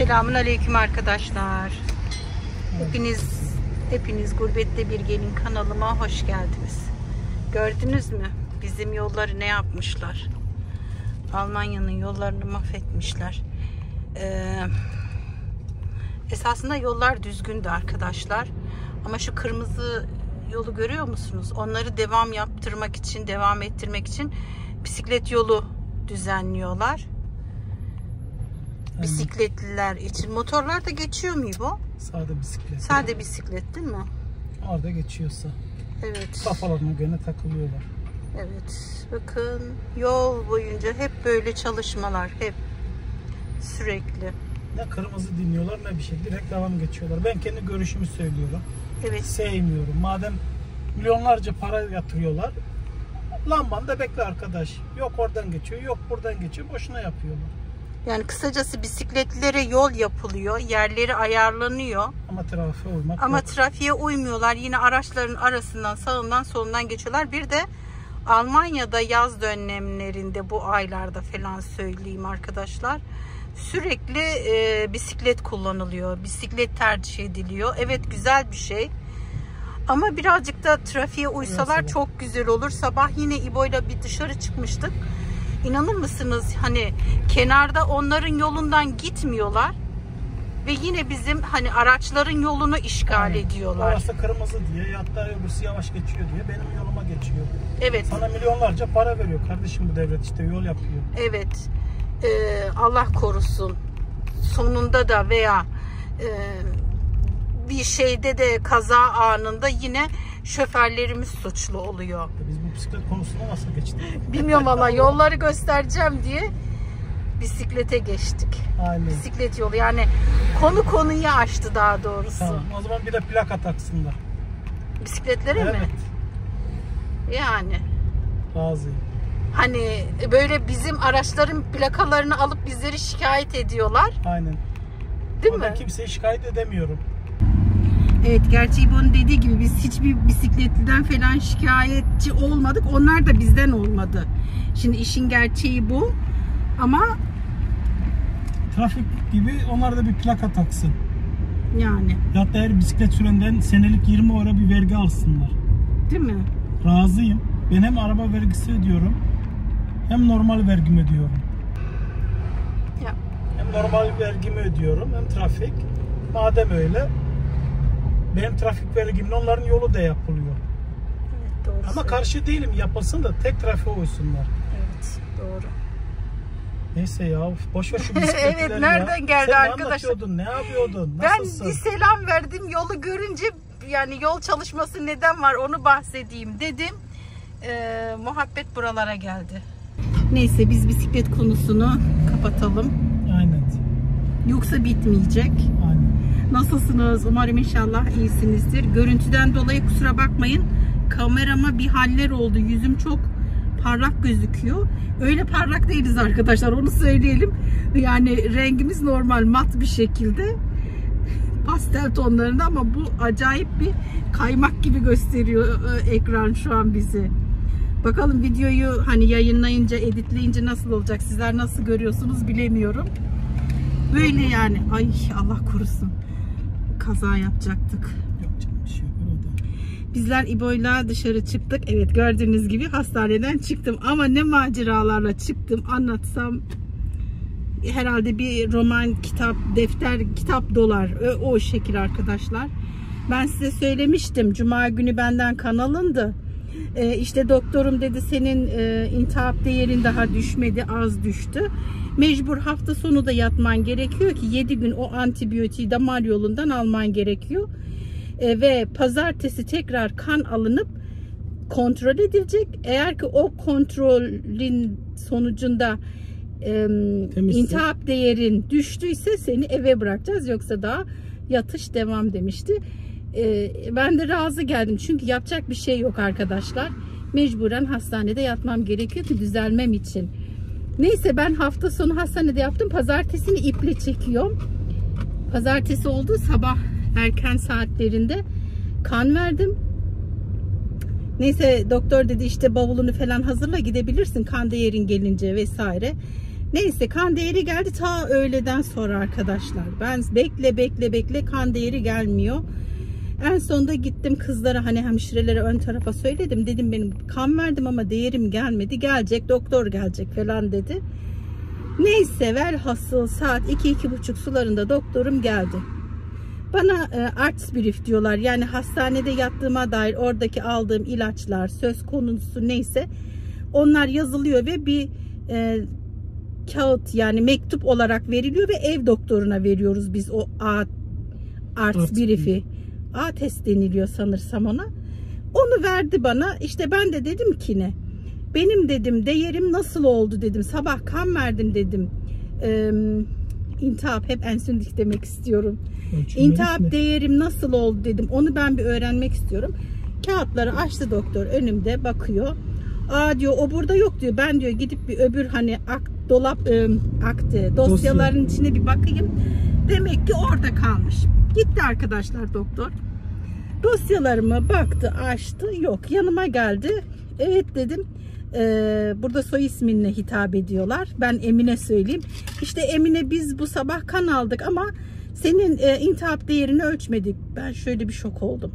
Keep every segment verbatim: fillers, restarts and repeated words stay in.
Selamun aleyküm arkadaşlar. Hepiniz hepiniz Gurbette Bir Gelin kanalıma hoş geldiniz. Gördünüz mü? Bizim yolları ne yapmışlar? Almanya'nın yollarını mahvetmişler. Ee, esasında yollar düzgündü arkadaşlar. Ama şu kırmızı yolu görüyor musunuz? Onları devam yaptırmak için, devam ettirmek için bisiklet yolu düzenliyorlar. Bisikletliler için. Motorlar da geçiyor mu bu? Sade bisiklet. Sade bisiklet değil mi? Orada geçiyorsa. Evet. Kafalarına göre takılıyorlar. Evet. Bakın yol boyunca hep böyle çalışmalar. Hep. Sürekli. Ne kırmızı dinliyorlar ne bir şey. Direkt devam geçiyorlar. Ben kendi görüşümü söylüyorum. Evet. Sevmiyorum. Madem milyonlarca para yatırıyorlar, lambanda bekle arkadaş. Yok oradan geçiyor, yok buradan geçiyor. Boşuna yapıyorlar. Yani kısacası bisikletlere yol yapılıyor. Yerleri ayarlanıyor. Ama trafiğe uymak Ama yok. trafiğe uymuyorlar. Yine araçların arasından, sağından, solundan geçiyorlar. Bir de Almanya'da yaz dönemlerinde, bu aylarda falan söyleyeyim arkadaşlar, sürekli e, bisiklet kullanılıyor. Bisiklet tercih ediliyor. Evet, güzel bir şey. Ama birazcık da trafiğe uysalar evet, çok güzel olur. Sabah yine İbo'yla bir dışarı çıkmıştık. İnanır mısınız? Hani kenarda onların yolundan gitmiyorlar ve yine bizim hani araçların yolunu işgal Aynen. Orası Orası kırmızı diye, hatta öbürsü yavaş geçiyor diye benim yoluma geçiyor. Evet. Sana milyonlarca para veriyor kardeşim, bu devlet işte yol yapıyor. Evet. Ee, Allah korusun. Sonunda da veya e, bir şeyde de kaza anında yine şoförlerimiz suçlu oluyor. Biz bu bisiklet konusunda nasıl geçtik? Bilmiyorum valla, yolları göstereceğim diye bisiklete geçtik. Aynen. Bisiklet yolu, yani konu konuyu açtı daha doğrusu. Tamam, o zaman bir de plaka taksınlar. Bisikletlere evet. mi? Yani. Razıyım. Hani böyle bizim araçların plakalarını alıp bizleri şikayet ediyorlar. Aynen. Değil o mi? Kimseyi şikayet edemiyorum. Evet, gerçi İbo'nun dediği gibi biz hiçbir bisikletliden falan şikayetçi olmadık. Onlar da bizden olmadı. Şimdi işin gerçeği bu. Ama trafik gibi onlar da bir plaka taksın. Yani. Ya da eğer bisiklet sürenden senelik yirmi euro bir vergi alsınlar. Değil mi? Razıyım. Ben hem araba vergisi ödüyorum, hem normal vergimi ödüyorum. Ya. Hem normal vergimi ödüyorum, hem trafik. Madem öyle, benim trafik vergimle onların yolu da yapılıyor. Evet, doğru. Ama karşı değilim, yapılsın da tek trafiğe uysunlar. Evet, doğru. Neyse ya, boş ver şu bisikletleri. Evet, nereden ya. geldi Sen arkadaşlar? ne anlatıyordun, ne yapıyordun, Ben nasılsın? bir selam verdim, yolu görünce yani yol çalışması neden var onu bahsedeyim dedim. Ee, muhabbet buralara geldi. Neyse, biz bisiklet konusunu kapatalım. Aynen. Yoksa bitmeyecek. Aynen. Nasılsınız? Umarım inşallah iyisinizdir. Görüntüden dolayı kusura bakmayın. Kamerama bir haller oldu. Yüzüm çok parlak gözüküyor. Öyle parlak değiliz arkadaşlar, onu söyleyelim. Yani rengimiz normal mat bir şekilde. Pastel tonlarında, ama bu acayip bir kaymak gibi gösteriyor ekran şu an bizi. Bakalım videoyu hani yayınlayınca, editleyince nasıl olacak? Sizler nasıl görüyorsunuz bilemiyorum. Böyle yani. Ay Allah korusun. Kaza yapacaktık. Yok canım, bir şey yok orada. Bizler İbo'yla dışarı çıktık. Evet, gördüğünüz gibi hastaneden çıktım. Ama ne maceralarla çıktım anlatsam herhalde bir roman, kitap, defter, kitap dolar. O, o şekil arkadaşlar. Ben size söylemiştim. Cuma günü benden kan alındı. Ee, işte doktorum dedi senin e, intihap değerin daha düşmedi, az düştü. Mecbur hafta sonu da yatman gerekiyor ki yedi gün o antibiyotiği damar yolundan alman gerekiyor. E, ve pazartesi tekrar kan alınıp kontrol edilecek. Eğer ki o kontrolün sonucunda e, intihap değerin düştüyse seni eve bırakacağız, yoksa daha yatış devam demişti. E, ben de razı geldim çünkü yapacak bir şey yok arkadaşlar. Mecburen hastanede yatmam gerekiyor ki düzelmem için. Neyse, ben hafta sonu hastanede yaptım. Pazartesini iple çekiyorum. Pazartesi oldu, sabah erken saatlerinde kan verdim. Neyse, doktor dedi işte bavulunu falan hazırla, gidebilirsin kan değerin gelince vesaire. Neyse kan değeri geldi ta öğleden sonra arkadaşlar. Ben bekle bekle bekle kan değeri gelmiyor. En sonunda gittim kızlara, hani hemşirelere ön tarafa söyledim. Dedim benim kan verdim ama değerim gelmedi. Gelecek, doktor gelecek falan dedi. Neyse velhasıl saat iki iki buçuk sularında doktorum geldi. Bana e, arts brief diyorlar. Yani hastanede yattığıma dair oradaki aldığım ilaçlar, söz konusu neyse onlar yazılıyor ve bir e, kağıt, yani mektup olarak veriliyor ve ev doktoruna veriyoruz biz o A, arts brief'i. A test deniliyor sanırsam ona. Onu verdi bana. İşte ben de dedim ki ne? Benim dedim değerim nasıl oldu dedim. Sabah kan verdim dedim. Ee, intihap, hep ensündik demek istiyorum. İntihap mi? Değerim nasıl oldu dedim. Onu ben bir öğrenmek istiyorum. Kağıtları açtı doktor önümde bakıyor. Aa diyor o burada yok diyor. Ben diyor gidip bir öbür hani ak, dolap e, aktı dosyaların Dosya. içine bir bakayım. Demek ki orada kalmış. Gitti arkadaşlar doktor. Dosyalarıma baktı, açtı. Yok, yanıma geldi. Evet dedim. Ee, burada soy isminle hitap ediyorlar. Ben Emine söyleyeyim. İşte Emine biz bu sabah kan aldık ama senin e, intihap değerini ölçmedik. Ben şöyle bir şok oldum.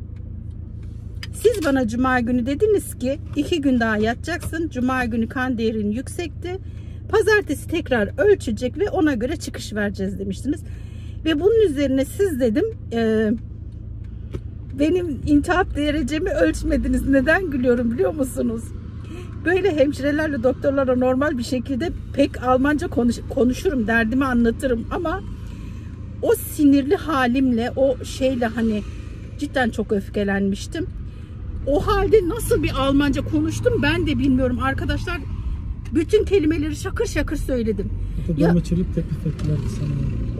Siz bana cuma günü dediniz ki iki gün daha yatacaksın. Cuma günü kan değerin yüksekti. Pazartesi tekrar ölçecek ve ona göre çıkış vereceğiz demiştiniz. Ve bunun üzerine siz dedim e, benim intihap derecemi ölçmediniz. Neden gülüyorum biliyor musunuz? Böyle hemşirelerle doktorlara normal bir şekilde pek Almanca konuş, konuşurum, derdimi anlatırım ama o sinirli halimle, o şeyle hani cidden çok öfkelenmiştim. O halde nasıl bir Almanca konuştum ben de bilmiyorum arkadaşlar. Bütün kelimeleri şakır şakır söyledim. Ya çocuk teklif ettiler sana.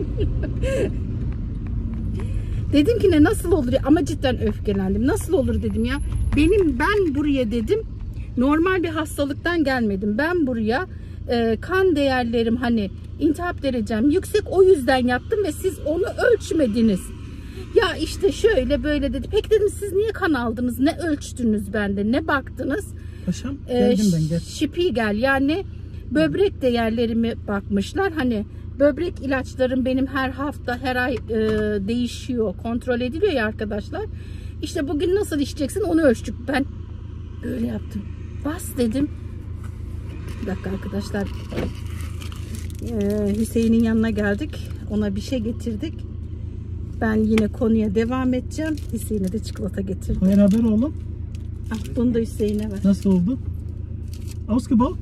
Dedim ki ne nasıl olur ya, ama cidden öfkelendim. Nasıl olur dedim ya. Benim ben buraya dedim normal bir hastalıktan gelmedim. Ben buraya e, kan değerlerim hani intihap derecem yüksek, o yüzden yattım ve siz onu ölçmediniz. Ya işte şöyle böyle dedi. Peki dedim siz niye kan aldınız? Ne ölçtünüz bende? Ne baktınız? Paşam geldim ee, ben gel. Spiegel yani böbrek değerlerimi bakmışlar. Hani böbrek ilaçlarım benim her hafta her ay e, değişiyor. Kontrol ediliyor ya arkadaşlar. İşte bugün nasıl içeceksin onu ölçtük. Ben böyle yaptım. Bas dedim. Bir dakika arkadaşlar. Ee, Hüseyin'in yanına geldik. Ona bir şey getirdik. Ben yine konuya devam edeceğim. Hüseyin'e de çikolata getirdim. Hayır haber oğlum. Ah, bunu da Hüseyin'e ver. Nasıl oldu? Ausgebaut?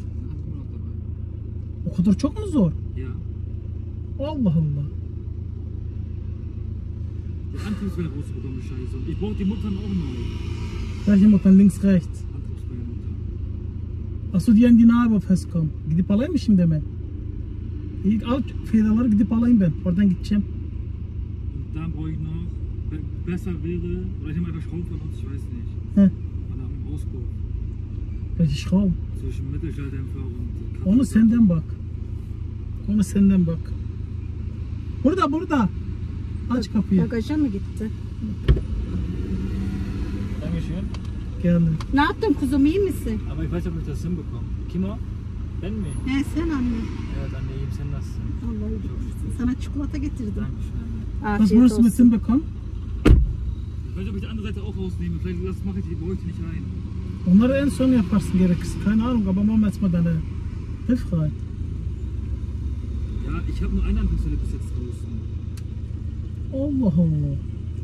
O kadar çok mu zor? Ya. Allah Allah. Der Antriebswelle rausbekommen, Scheiße. Ich brauche die Muttern auch neu. Welche Muttern? Links, rechts? Antriebswelle Mutter. Achso, die an die Narbe festkommen. Gidip alayım mı şimdi hemen? İlk al federları gidip alayım ben. Oradan gideceğim. Und dann brauche ich noch, besser wäre, oder ich nehme einfach Schrauben von uns, ich weiß nicht. He. An einem Auspuff. Welche Schrauben? Zwischen Mittelschalldämpfer und... Onu senden bak. Onu senden bak. Burada burada. Aç kapıyı. Bagaja mı gitti? Dankeschön. Geldim. Ne yaptın kuzum, iyi misin? Aber ich weiß nicht, ob ich das hinbekomme. Kimo? Ben mi? He sen anne. Evet anne iyiyim, sen nasılsın? Allah'a emanet. Sana çikolata getirdim. Dankeschön anne. Was Afiyet musst du mit olsun. hinbekommen? Ich weiß nicht, ob ich die andere Seite auch rausnehme. Vielleicht das mache ich die bei euch nicht rein. Onları en son yaparsın gerekirse. Keine Ahnung, aber machen wir jetzt mal deine Hilfe rein. Ja, ich habe nur eine Antriebswelle bis jetzt draußen. Allah Allah.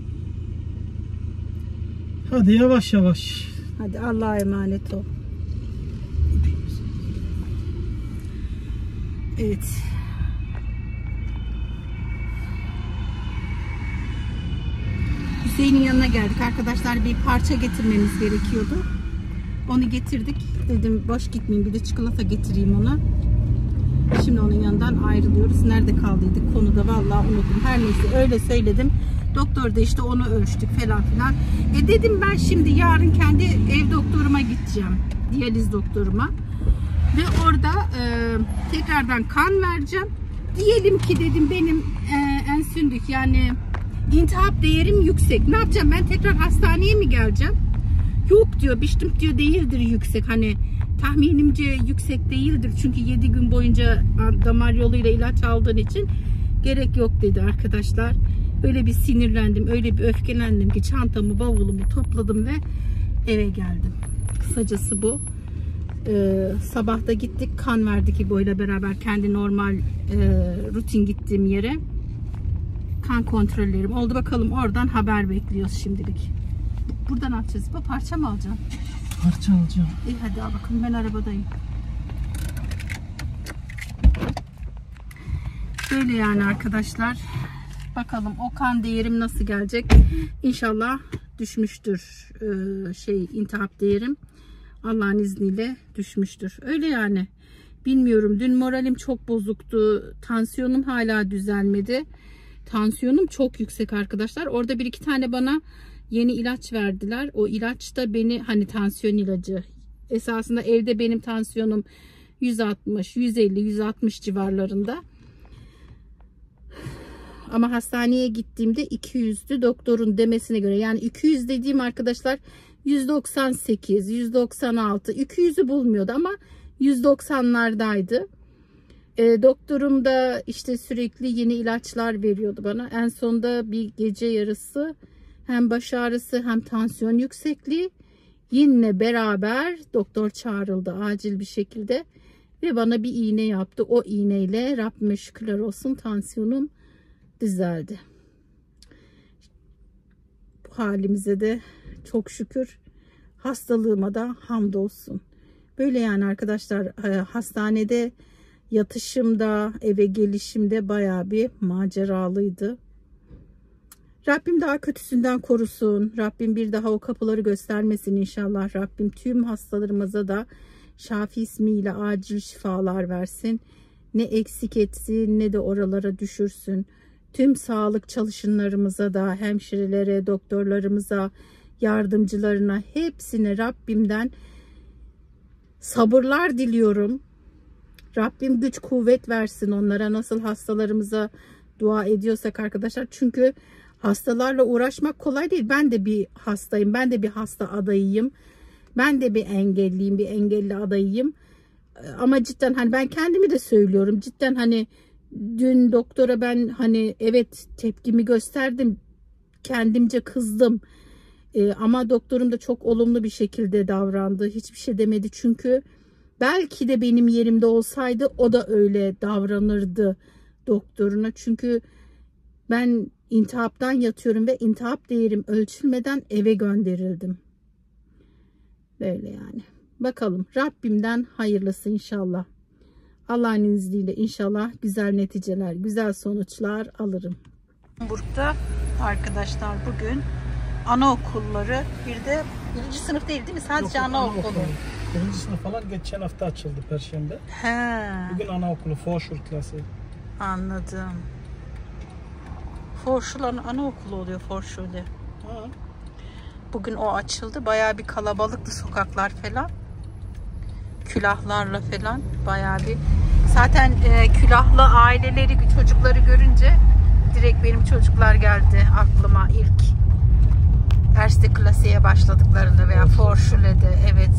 Hadi yavaş yavaş. Hadi Allah'a emanet ol. Evet. Hüseyin'in yanına geldik. Arkadaşlar bir parça getirmemiz gerekiyordu. Onu getirdik. Dedim boş gitmeyeyim, bir de çikolata getireyim ona. Şimdi onun yanından ayrılıyoruz. Nerede kaldıydık konuda vallahi unuttum. Her neyse öyle söyledim. Doktor da işte onu ölçtük falan filan. E dedim ben şimdi yarın kendi ev doktoruma gideceğim. Diyaliz doktoruma. Ve orada e, tekrardan kan vereceğim. Diyelim ki dedim benim e, ensündük yani intihap değerim yüksek. Ne yapacağım ben, tekrar hastaneye mi geleceğim? Yok diyor, bestimmt diyor değildir yüksek. Hani tahminimce yüksek değildir. Çünkü yedi gün boyunca damar yoluyla ilaç aldığın için gerek yok dedi arkadaşlar. Öyle bir sinirlendim, öyle bir öfkelendim ki çantamı, bavulumu topladım ve eve geldim. Kısacası bu. Ee, sabah da gittik, kan verdik İbo'yla beraber kendi normal e, rutin gittiğim yere. Kan kontrollerim oldu. Bakalım oradan haber bekliyoruz şimdilik. Buradan ne yapacağız? Bu parça mı alacaksın? Parça alacağım. İyi hadi al bakalım, ben arabadayım. Böyle yani arkadaşlar. Bakalım o kan değerim nasıl gelecek? İnşallah düşmüştür ee, şey intihap değerim. Allah'ın izniyle düşmüştür. Öyle yani. Bilmiyorum. Dün moralim çok bozuktu. Tansiyonum hala düzelmedi. Tansiyonum çok yüksek arkadaşlar. Orada bir iki tane bana yeni ilaç verdiler. O ilaç da beni, hani tansiyon ilacı. Esasında evde benim tansiyonum yüz altmış, yüz elli, yüz altmış civarlarında. Ama hastaneye gittiğimde iki yüzdü doktorun demesine göre. Yani iki yüz dediğim arkadaşlar yüz doksan sekiz, yüz doksan altı, iki yüzü bulmuyordu ama yüz doksanlardaydı. E, doktorum da işte sürekli yeni ilaçlar veriyordu bana. En sonunda bir gece yarısı hem baş ağrısı hem tansiyon yüksekliği yine beraber doktor çağrıldı acil bir şekilde ve bana bir iğne yaptı. O iğneyle Rabbime şükürler olsun tansiyonum düzeldi. Bu halimize de çok şükür, hastalığıma da hamdolsun. Böyle yani arkadaşlar, hastanede yatışımda, eve gelişimde bayağı bir maceralıydı. Rabbim daha kötüsünden korusun. Rabbim bir daha o kapıları göstermesin inşallah. Rabbim tüm hastalarımıza da Şafi ismiyle acil şifalar versin. Ne eksik etsin ne de oralara düşürsün. Tüm sağlık çalışanlarımıza da, hemşirelere, doktorlarımıza, yardımcılarına, hepsine Rabbimden sabırlar diliyorum. Rabbim güç kuvvet versin onlara, nasıl hastalarımıza dua ediyorsak arkadaşlar. Çünkü hastalarla uğraşmak kolay değil. Ben de bir hastayım. Ben de bir hasta adayıyım. Ben de bir engelliyim. Bir engelli adayıyım. Ama cidden hani ben kendimi de söylüyorum. Cidden hani dün doktora ben hani evet tepkimi gösterdim. Kendimce kızdım. Ee, ama doktorum da çok olumlu bir şekilde davrandı. Hiçbir şey demedi. Çünkü belki de benim yerimde olsaydı o da öyle davranırdı doktoruna. Çünkü ben intihaptan yatıyorum ve intihap değerim ölçülmeden eve gönderildim. Böyle yani. Bakalım Rabbimden hayırlısı inşallah. Allah'ın izniyle inşallah güzel neticeler, güzel sonuçlar alırım. Burada arkadaşlar bugün anaokulları, bir de birinci sınıf değil değil mi? Sadece Yok, anaokulu. anaokulu. Birinci sınıf falan geçen hafta açıldı Perşembe. He. Bugün anaokulu, Forşur klası. Anladım. Forşuların anaokulu oluyor Forşu'da. Bugün o açıldı. Bayağı bir kalabalıktı sokaklar falan. Külahlarla falan bayağı bir. Zaten e, külahlı aileleri, çocukları görünce direkt benim çocuklar geldi aklıma ilk. Erste klasiye başladıklarında veya Forşule'de, evet.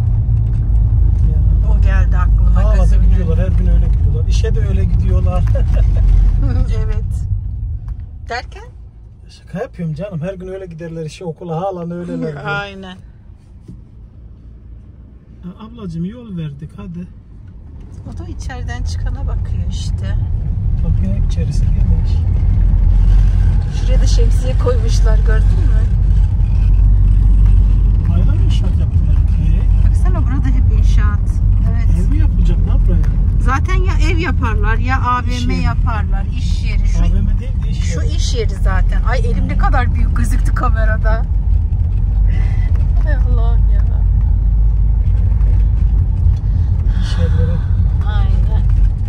Ya. O geldi aklıma. Hala da gidiyorlar, her gün öyle gidiyorlar. İşe de öyle gidiyorlar. Evet. Derken? Şaka yapıyorum canım. Her gün öyle giderler işe, okula halen öyleler. Aynen. Ya ablacığım yol verdik hadi. O da içeriden çıkana bakıyor işte. Kapının içerisi gelmiş. Şuraya da şemsiye koymuşlar, gördün mü? Ayrı mı inşaat yaptılar ki? Baksana burada hep inşaat. Evet. Ev mi yapılacak lan buraya? Zaten ya ev yaparlar ya A V M İş yeri. yaparlar, iş yeri. Şu, A V M değil de iş şu yeri. iş yeri zaten. Ay elim ne kadar büyük gözüktü kamerada. Hay Allah'ım ya. İş yerleri. Aynen.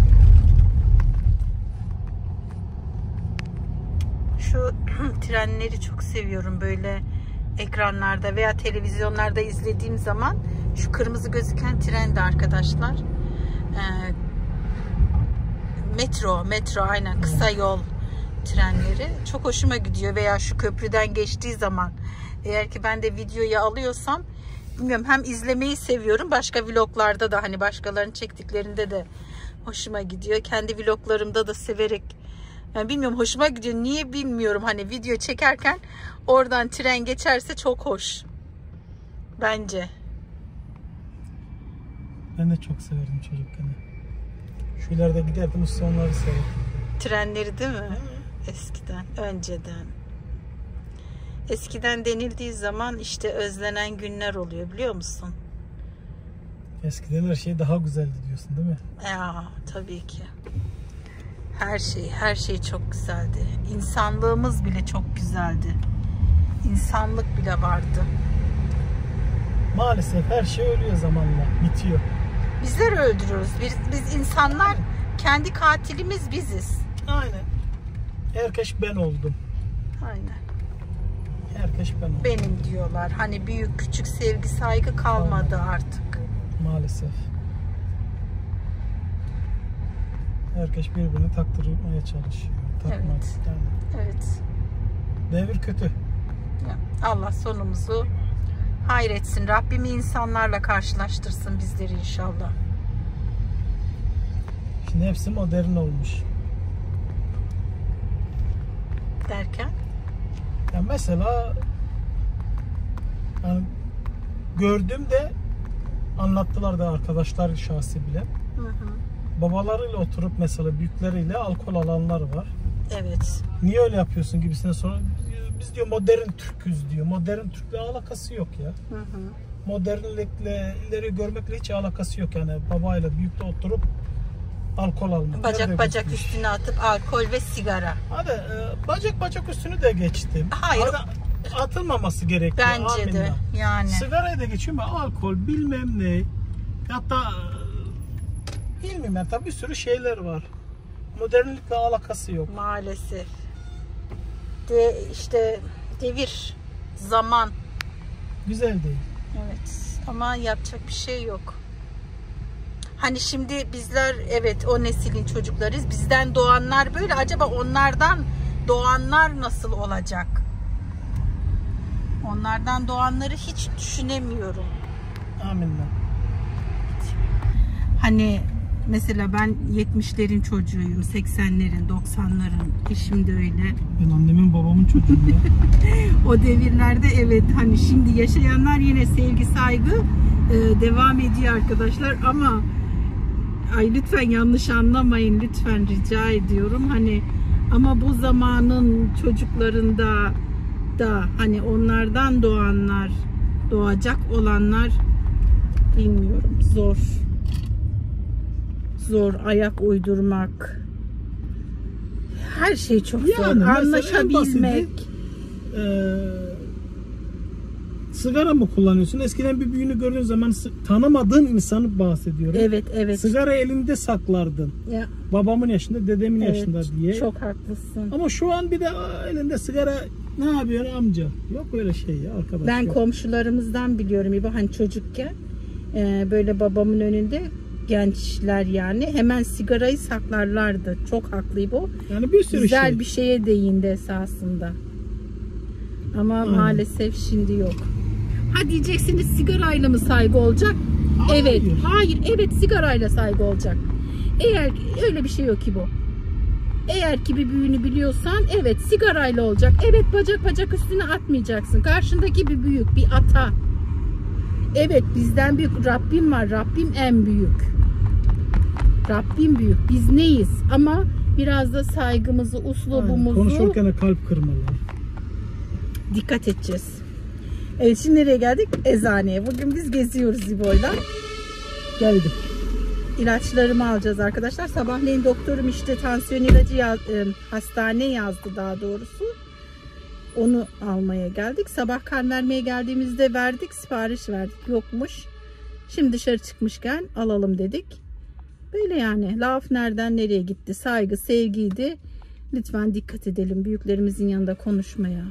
Şu trenleri çok seviyorum böyle ekranlarda veya televizyonlarda izlediğim zaman. Şu kırmızı gözüken tren de arkadaşlar. Ee, metro, metro aynen, kısa yol trenleri çok hoşuma gidiyor. Veya şu köprüden geçtiği zaman, eğer ki ben de videoyu alıyorsam bilmiyorum, hem izlemeyi seviyorum. Başka vloglarda da, hani başkalarının çektiklerinde de hoşuma gidiyor. Kendi vloglarımda da severek, yani bilmiyorum, hoşuma gidiyor. Niye bilmiyorum. Hani video çekerken oradan tren geçerse çok hoş. Bence. Ben de çok severdim çocukken. Şu ileride giderdim, üstü onları severdim. Trenleri değil mi? Hı. Eskiden, önceden. Eskiden denildiği zaman işte özlenen günler oluyor, biliyor musun? Eskiden her şey daha güzeldi diyorsun değil mi? Ya tabii ki. Her şey, her şey çok güzeldi. İnsanlığımız bile çok güzeldi. İnsanlık bile vardı. Maalesef her şey ölüyor zamanla, bitiyor. Bizler öldürüyoruz. Biz, biz insanlar, kendi katilimiz biziz. Aynen. Herkes ben oldum. Aynen. Herkes ben oldum. Benim diyorlar. Hani büyük küçük sevgi saygı kalmadı Kalmadı. artık. Maalesef. Herkes birbirini taktırmaya çalışıyor. Takmak Evet. istemiyor. Evet. Devir kötü. Ya, Allah sonumuzu hayretsin. Rabbim insanlarla karşılaştırsın bizleri inşallah. Şimdi hepsi modern olmuş. Derken? Ya mesela yani gördüğümde anlattılar da arkadaşlar şahsi bile. Hı hı. Babalarıyla oturup mesela büyükleriyle alkol alanlar var. Evet. Niye öyle yapıyorsun gibisine sonra biz diyor modern Türk'üz diyor. Modern Türk'le alakası yok ya. Hı hı. Modernlikle ileri görmekle hiç alakası yok yani. Babayla büyükle oturup alkol almak. Bacak Nerede bacak bitmiş? üstüne atıp alkol ve sigara. Hadi e, bacak bacak üstünü de geçtim. Hayır. Hadi, atılmaması gerekiyor. Bence de. Amenna. Yani. Sigarayı da geçiyorum ben, alkol bilmem ne. Hatta e, bilmiyorum ben, tabii bir sürü şeyler var. Modernlikle alakası yok. Maalesef. De işte devir, zaman. Güzel değil. Evet. Ama yapacak bir şey yok. Hani şimdi bizler, evet, o neslin çocuklarıyız. Bizden doğanlar böyle. Acaba onlardan doğanlar nasıl olacak? Onlardan doğanları hiç düşünemiyorum. Amenna. Hani mesela ben yetmişlerin çocuğuyum, seksenlerin, doksanların. Eşim de öyle. Ben annemin babamın çocuğuyum ya. O devirlerde evet, hani şimdi yaşayanlar yine sevgi saygı e, devam ediyor arkadaşlar, ama ay lütfen yanlış anlamayın, lütfen rica ediyorum, hani ama bu zamanın çocuklarında da hani onlardan doğanlar, doğacak olanlar, bilmiyorum, zor zor ayak uydurmak, her şey çok Yani zor, mesela en anlaşabilmek. basiti, Ee, sigara mı kullanıyorsun? Eskiden bir büyüğünü gördüğün zaman tanımadığın insanı bahsediyorum. Evet, evet. Sigara elinde saklardın. Ya, Babamın yaşında, dedemin evet, yaşında diye. çok haklısın. Ama şu an bir de elinde sigara, ne yapıyorsun amca? Yok öyle şey ya arkadaş. Ben yok. komşularımızdan biliyorum İbo, hani çocukken e, böyle babamın önünde gençler yani hemen sigarayı saklarlardı. Çok haklı İbo. Yani bir sürü Güzel şey. bir şeye değindi esasında. Ama Aynen. maalesef şimdi yok. Ha diyeceksiniz, sigarayla mı saygı olacak? Hayır. Evet. Hayır. Evet, sigarayla saygı olacak. Eğer öyle bir şey yok ki bu. Eğer ki bir büyüğünü biliyorsan evet sigarayla olacak. Evet, bacak bacak üstüne atmayacaksın. Karşındaki bir büyük, bir ata. Evet, bizden büyük Rabbim var. Rabbim en büyük. Rabbim büyük. Biz neyiz? Ama biraz da saygımızı, uslubumuzu Konuşurken de kalp kırmalar. dikkat edeceğiz. Evet, şimdi nereye geldik? Eczaneye. Bugün biz geziyoruz İbo'yla. Geldim. İlaçlarımı alacağız arkadaşlar. Sabahleyin doktorum işte tansiyon ilacı yaz, e, hastane yazdı daha doğrusu. Onu almaya geldik. Sabah kan vermeye geldiğimizde verdik, sipariş verdik. Yokmuş. Şimdi dışarı çıkmışken alalım dedik. Böyle yani. Laf nereden nereye gitti? Saygı, sevgiydi. Lütfen dikkat edelim büyüklerimizin yanında konuşmaya.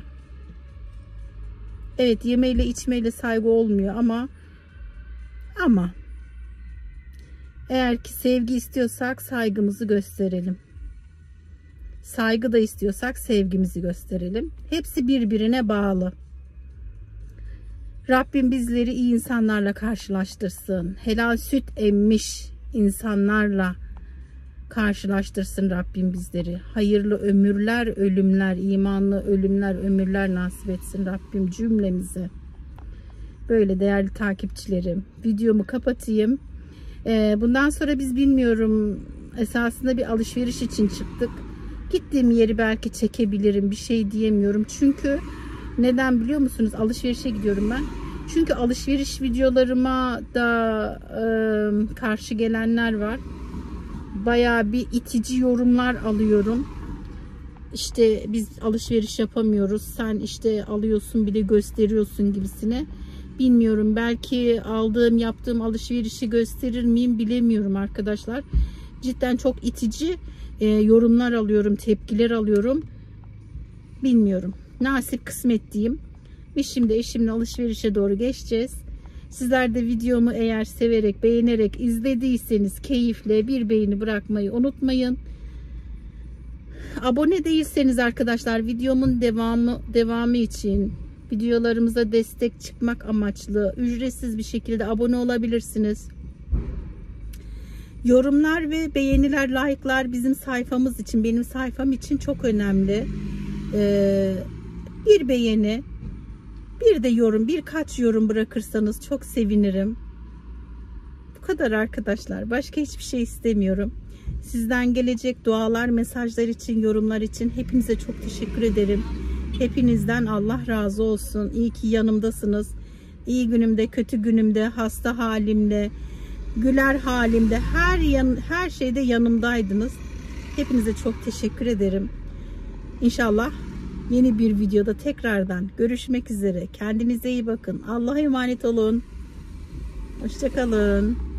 Evet, yemeyle içmeyle saygı olmuyor ama ama eğer ki sevgi istiyorsak saygımızı gösterelim. Saygı da istiyorsak sevgimizi gösterelim. Hepsi birbirine bağlı. Rabbim bizleri iyi insanlarla karşılaştırsın. Helal süt emmiş insanlarla karşılaştırsın Rabbim bizleri. Hayırlı ömürler, ölümler, imanlı ölümler, ömürler nasip etsin Rabbim cümlemize. Böyle değerli takipçilerim. Videomu kapatayım. Ee, bundan sonra biz bilmiyorum, esasında bir alışveriş için çıktık. Gittiğim yeri belki çekebilirim. Bir şey diyemiyorum. Çünkü neden biliyor musunuz? Alışverişe gidiyorum ben. Çünkü alışveriş videolarıma da e, karşı gelenler var. Bayağı bir itici yorumlar alıyorum. İşte biz alışveriş yapamıyoruz. Sen işte alıyorsun bir de gösteriyorsun gibisine. Bilmiyorum, belki aldığım yaptığım alışverişi gösterir miyim bilemiyorum arkadaşlar. Cidden çok itici e, yorumlar alıyorum, tepkiler alıyorum. Bilmiyorum. Nasip kısmet diyeyim. Ve şimdi eşimle alışverişe doğru geçeceğiz. Sizler de videomu eğer severek, beğenerek izlediyseniz keyifle bir beğeni bırakmayı unutmayın. Abone değilseniz arkadaşlar, videomun devamı devamı için, videolarımıza destek çıkmak amaçlı ücretsiz bir şekilde abone olabilirsiniz. Yorumlar ve beğeniler, like'lar bizim sayfamız için, benim sayfam için çok önemli. Ee, bir beğeni, bir de yorum, birkaç yorum bırakırsanız çok sevinirim. Bu kadar arkadaşlar. Başka hiçbir şey istemiyorum. Sizden gelecek dualar, mesajlar için, yorumlar için hepinize çok teşekkür ederim. Hepinizden Allah razı olsun. İyi ki yanımdasınız. İyi günümde, kötü günümde, hasta halimde, güler halimde, her yan, her şeyde yanımdaydınız. Hepinize çok teşekkür ederim. İnşallah yeni bir videoda tekrardan görüşmek üzere. Kendinize iyi bakın. Allah'a emanet olun. Hoşça kalın.